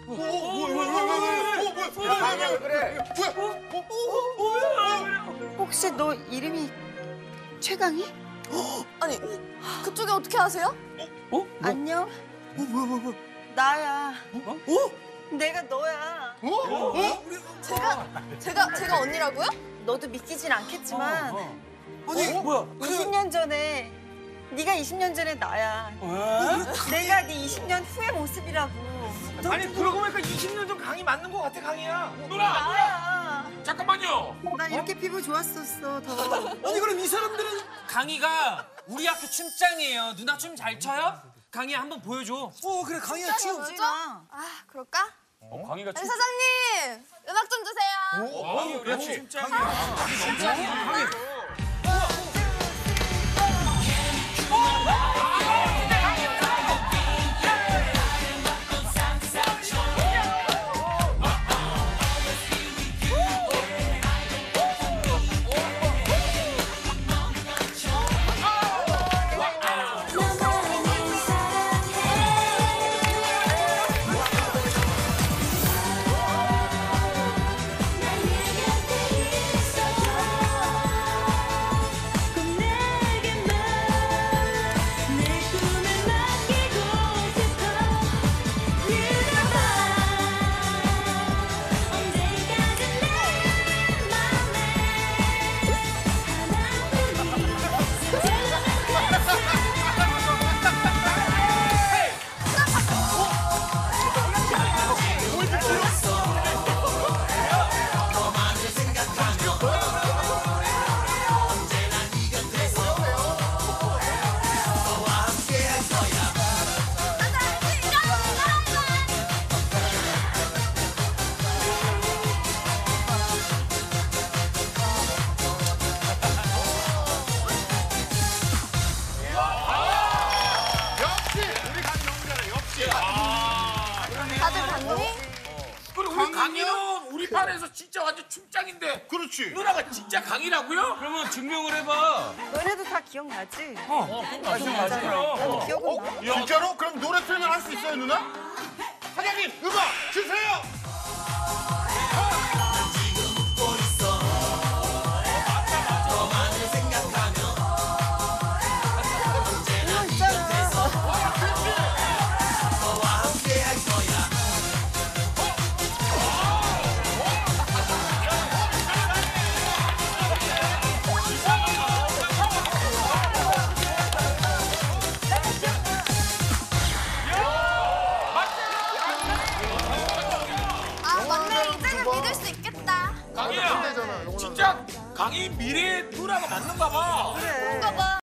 강이야 왜 그래? 혹시 너 이름이 최강희? 아니, 그쪽에 어떻게 아세요? 안녕. 뭐야? 나야. 내가 너야. 제가 언니라고요? 너도 믿기진 않겠지만 아니 뭐야? 20년 전에 네가 20년 전에 나야. 내가 네 20년 후의 모습이라고. 아니 그러고 보니까 20년 전 강이 맞는 것 같아 강이야. 누나! 나야. 잠깐만요. 나 이렇게 피부 좋았었어 더. 아니 그럼 이 사람들은 강희가 우리 학교 춤장이에요. 누나 춤 잘 춰요? 강희 한번 보여줘. 그래 강이야 춤. 뭐죠? 아, 그럴까? 강희가 아니, 사장님, 음악 좀 주세요. 그렇지. 다들 봤니? 그리고 우리 강희는 우리 반에서 진짜 완전 춤장인데. 그렇지. 누나가 진짜 강희라고요? 그러면 증명을 해봐. 너네도 다 기억나지? 맞아. 나도 기억은 나. 진짜로? 그럼 노래 틀면 할 수 있어요, 누나? 사장님, 음악 주세요! 이거 있잖아. 아, 맞네. 이제는 믿을 수 있겠다. 강희야. 진짜 강희 미래의 누나가 맞는가 봐. 그래. 그런가 봐.